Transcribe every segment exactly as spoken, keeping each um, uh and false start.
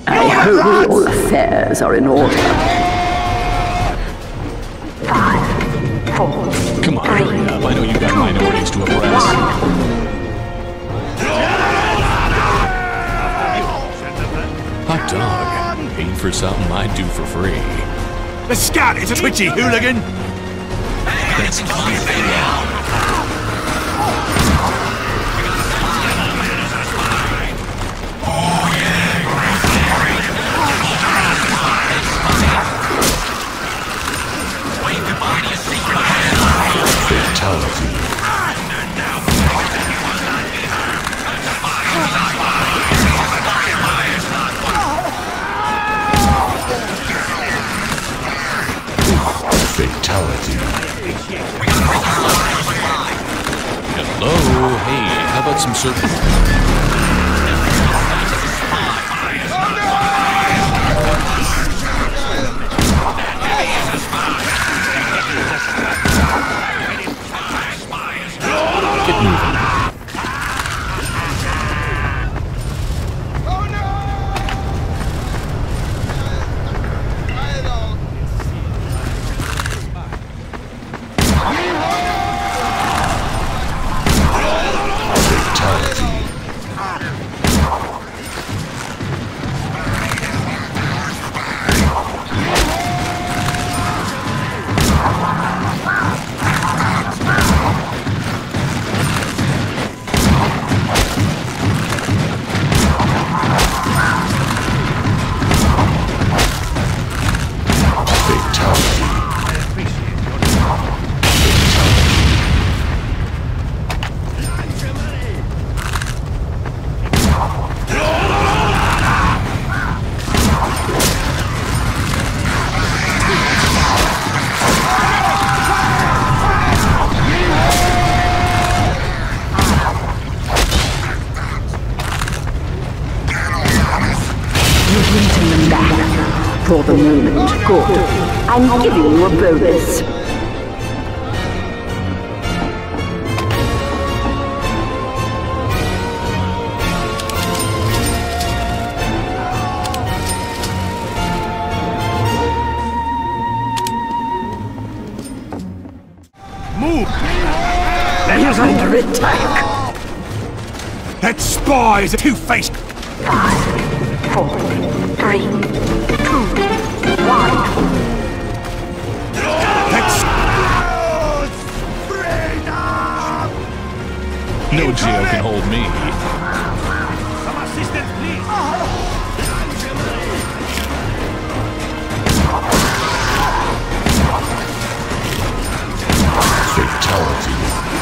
I hope all affairs are in order. Five, four, Come on, three, hurry up. I know you've got minorities to oppress. Hot dog. Paying for something I'd do for free. The scout is a twitchy hooligan! That's my thing. Fatality. Hello? Hey, how about some surf? Get moving. For the moment, good. I'm giving you a bonus. Move! He's under attack. That spy is a two-faced... five, four, three, two, one. That's... No jail can hold me. Some assistance, please! Fatality.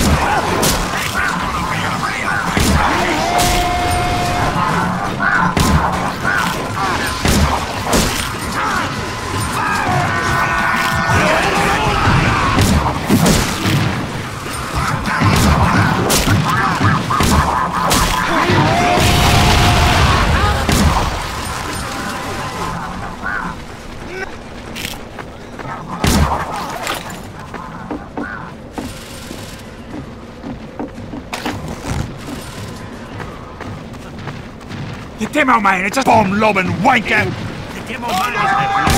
The demo man, it's a bomb-lobbing wanker! The demo man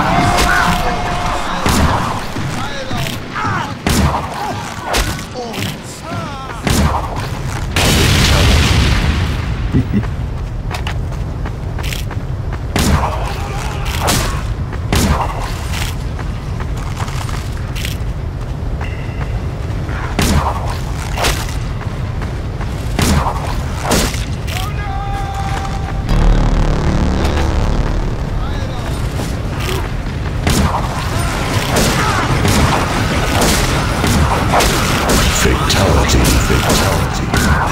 Fatality, fatality.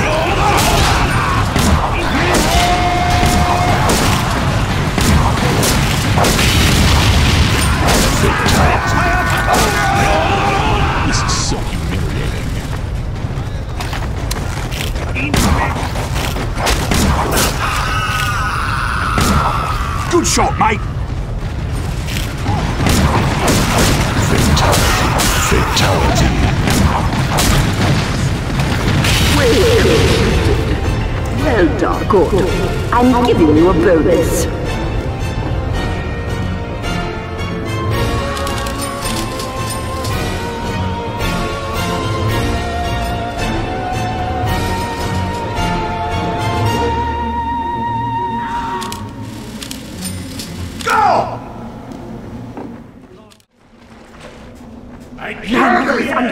Fatality. This is so humiliating. Good shot, mate! Fatality, fatality. Well done, good. I'm giving you a bonus.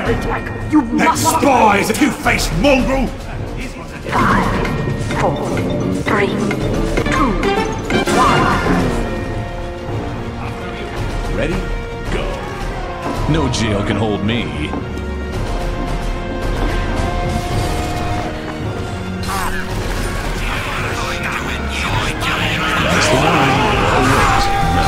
under attack. You That must... spy is a two-faced mongrel! Five, four, three, two, one. Ready? Go. No jail can hold me. That's the one. Oh, wait. No.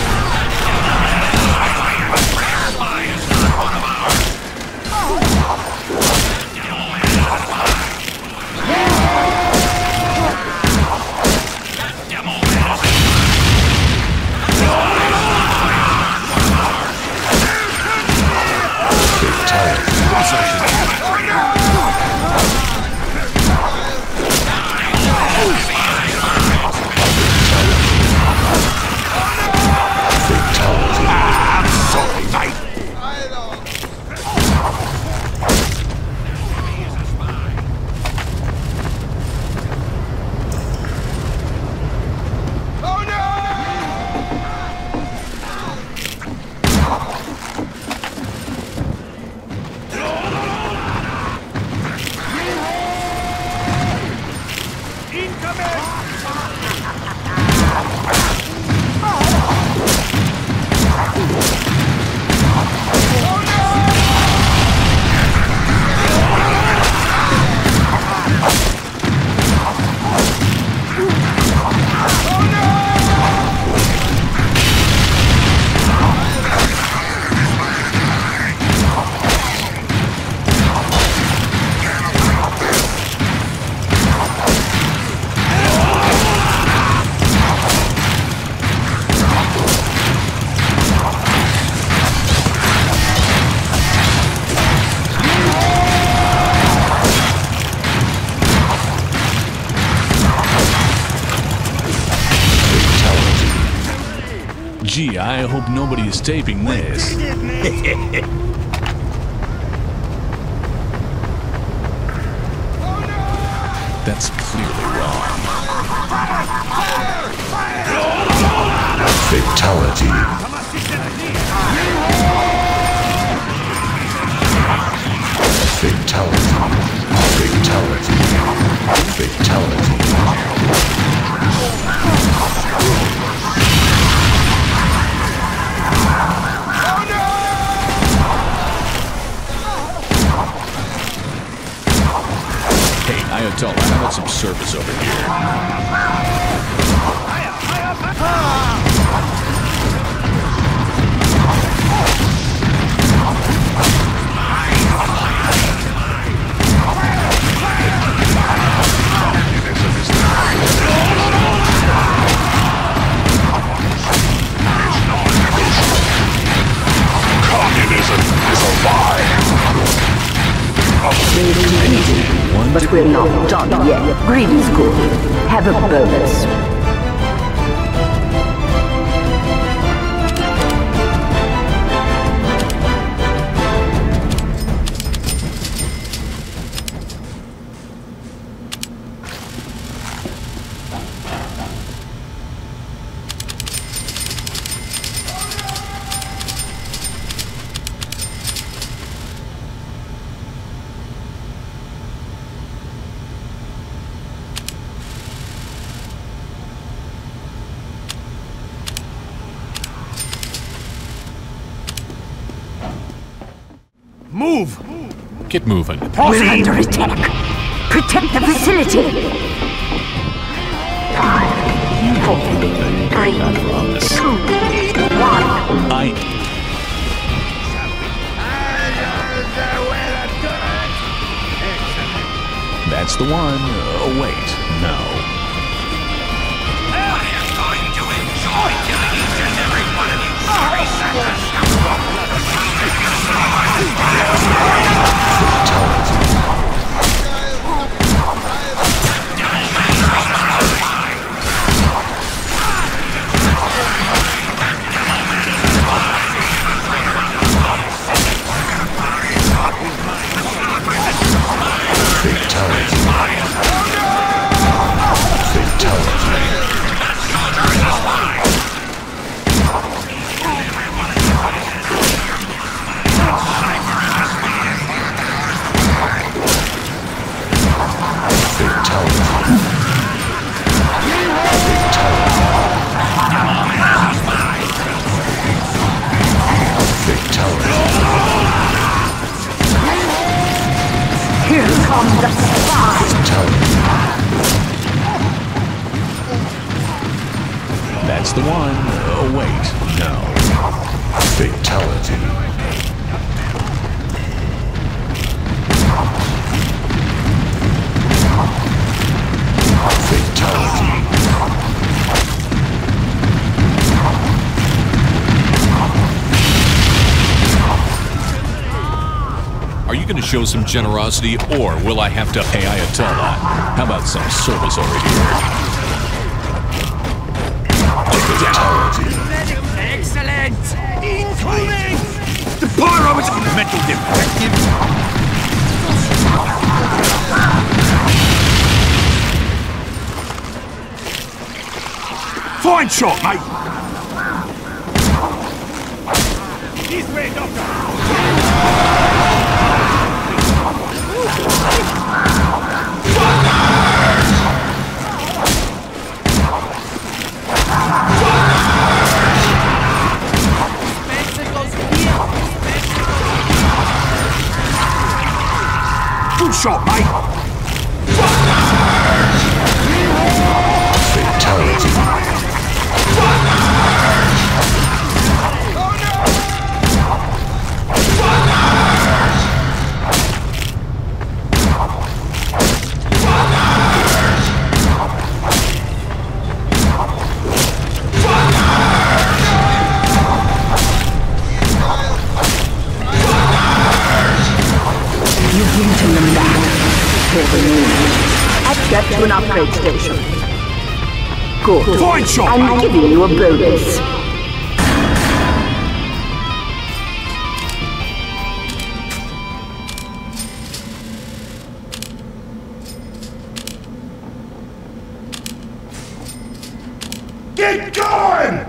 Gee, I hope nobody is taping this. That's clearly wrong. Fatality. Fatality. Fatality. Fatality. Hey, Ayatollah, how about some service over here? Communism is a lie. But we're not done yet. Greed is good. Have a bonus. Move! Get moving. We're under attack. Protect the facility. Five, four, three, two, one. I... That's the one. Oh, wait. No. I am going to enjoy killing each and every one of you sorry sackers! Fatality. That's the one. Oh, wait. No. Fatality. Fatality. Are you going to show some generosity, or will I have to pay Ayatollah? How about some service over here? Fatality. Excellent! Incoming! The pyro is a mental defective! Fine shot, mate! This way, Doctor! Good shot, mate! Fatality. You've beaten them back. For the moon. Let's get to an upgrade station. Good. Fine shot, I'm mate. giving you a bonus. Get going!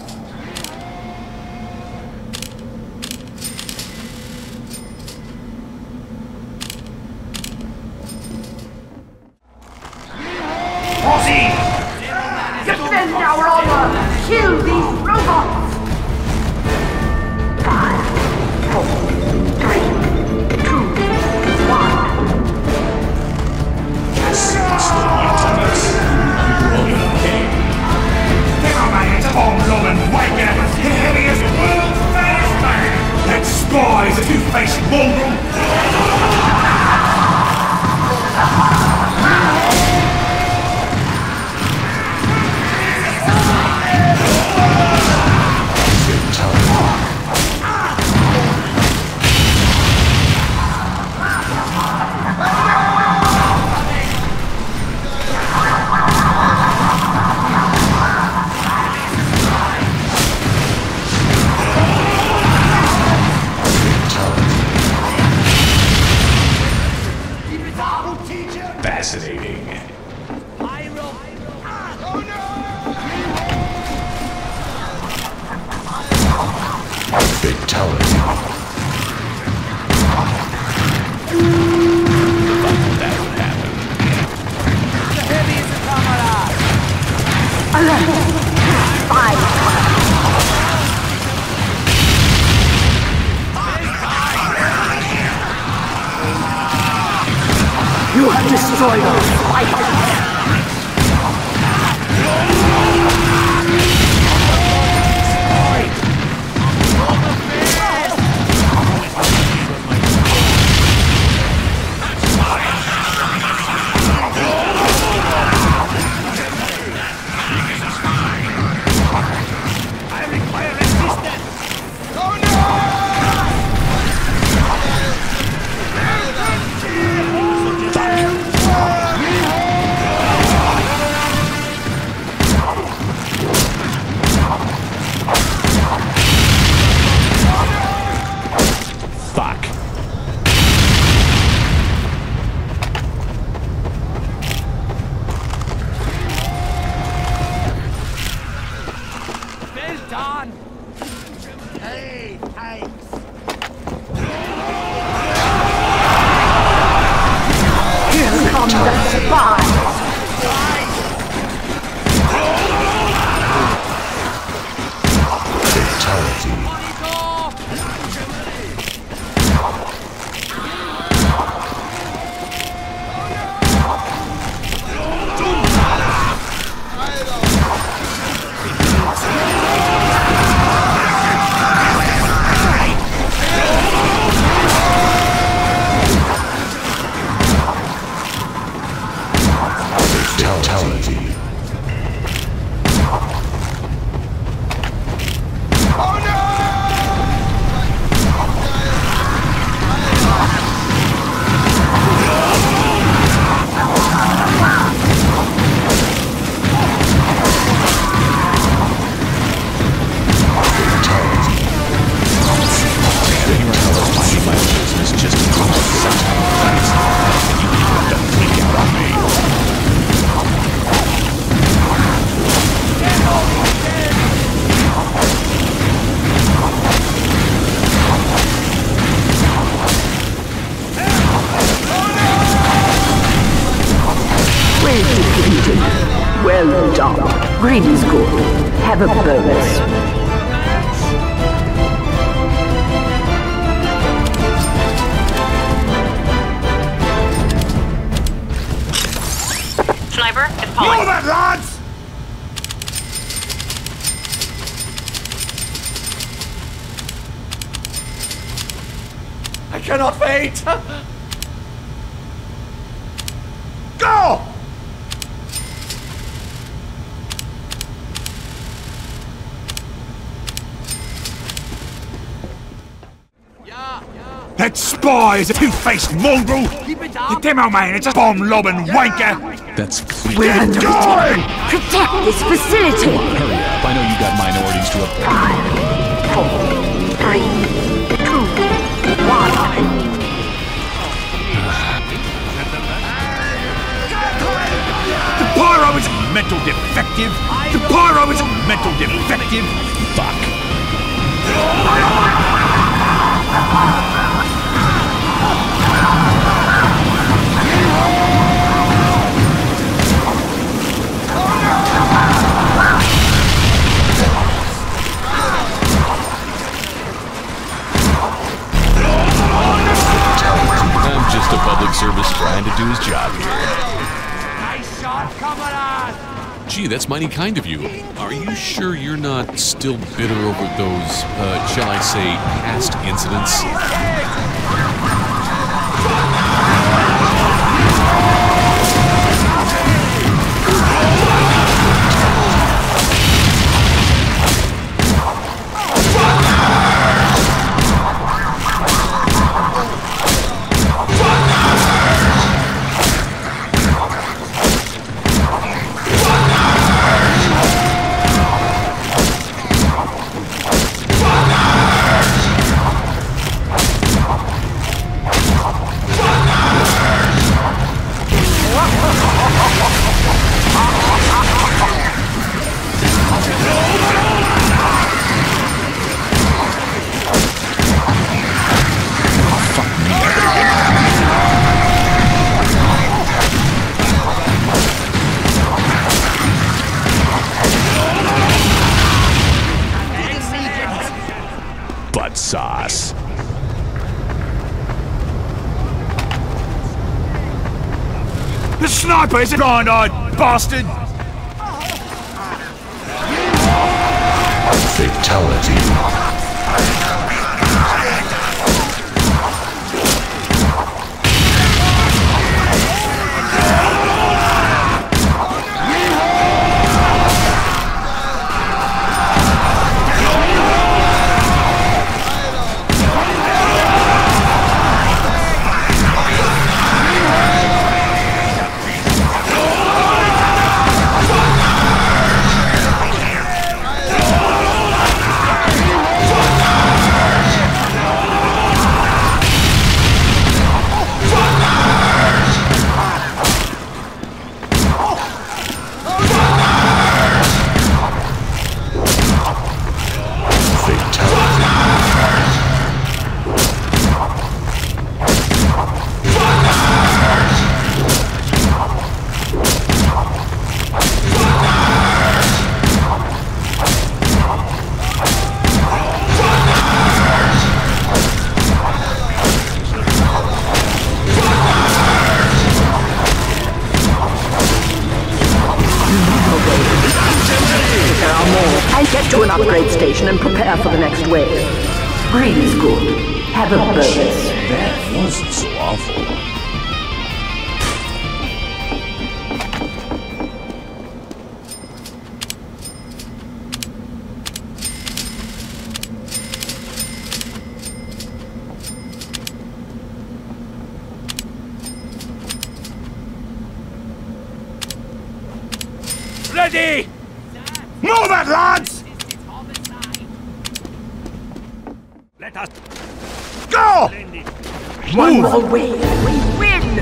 Posse! Defend our honor! Kill these robots! Five, four, three, two, one. Demo man, it's a bomb lobbing wanker! The heaviest world's fattest man! That spy is a two-faced mongrel! Fascinating. Fatality. That would happen. Alert! Five. You have destroyed our fight. Green is good. Have a bonus. Sniper, Know deploying. that, lads! I cannot wait! Go! That spy is a two-faced mongrel! The demo man is a bomb-lobbing wanker! That's clear. We're under Die! attack. Protect this facility. Hurry up. I know you got minorities to appeal. Five, four, three, two, one. The pyro is mental defective! The pyro is mental defective! Fuck. I'm just a public service trying to do his job here. Nice shot, comrade! Gee, that's mighty kind of you. Are you sure you're not still bitter over those, uh, shall I say, past incidents? Butt sauce. The sniper is a blind-eyed bastard! Fatality. Get to an upgrade station and prepare for the next wave. Green is good. Have a bonus. That wasn't so awful. Ready! Move it, lads! Let us go! One more wave. We win!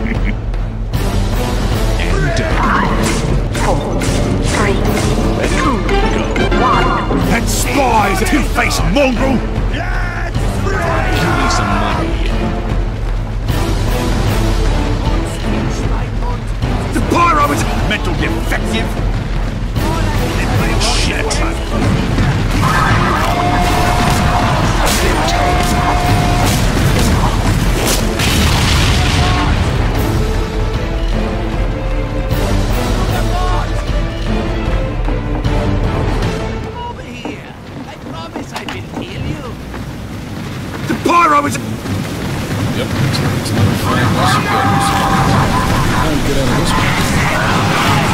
And down. Four, three, two, one. That spy is a two-faced mongrel! Give me some money. The pyro is mental defective! The pyro is... Yep, it's, it's another fine lesson goes. How do we get out of this one?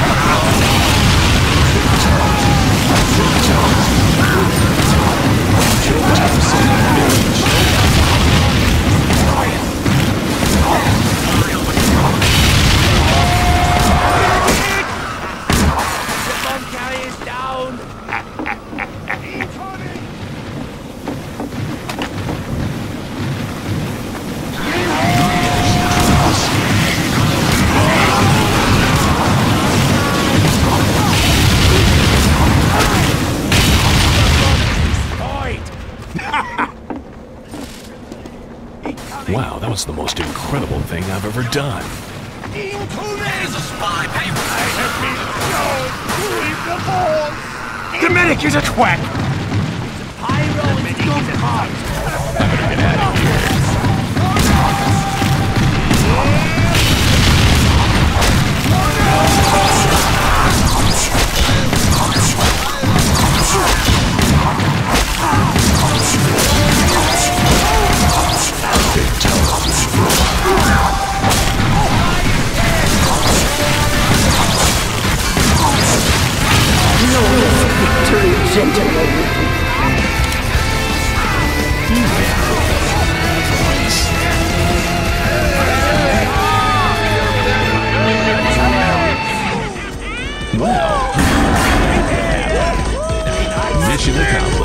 Wow, that was the most incredible thing I've ever done. There's a spy paper! I have been shown! The medic is a twat! Pyro is no cause! I'm gonna get out of here. Victory, gentlemen. Well, mission accomplished.